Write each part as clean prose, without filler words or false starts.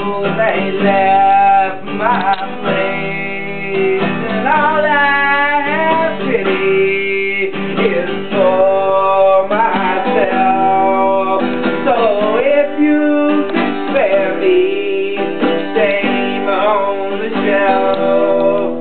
they left my place, and all I have pity is for myself. So if you could spare me some shame on the shelf.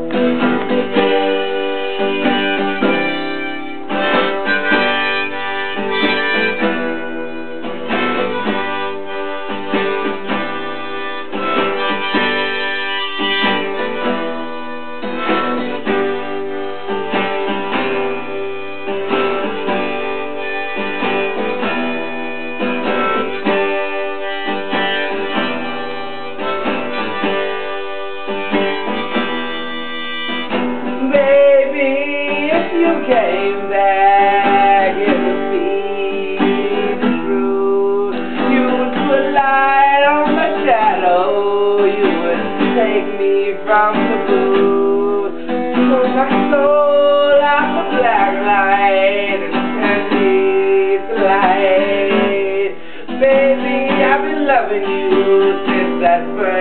You came back and to see the truth. You would put light on my shadow. You would take me from the blue. Pull my soul out the black light and turn me to light. Baby, I've been loving you since that first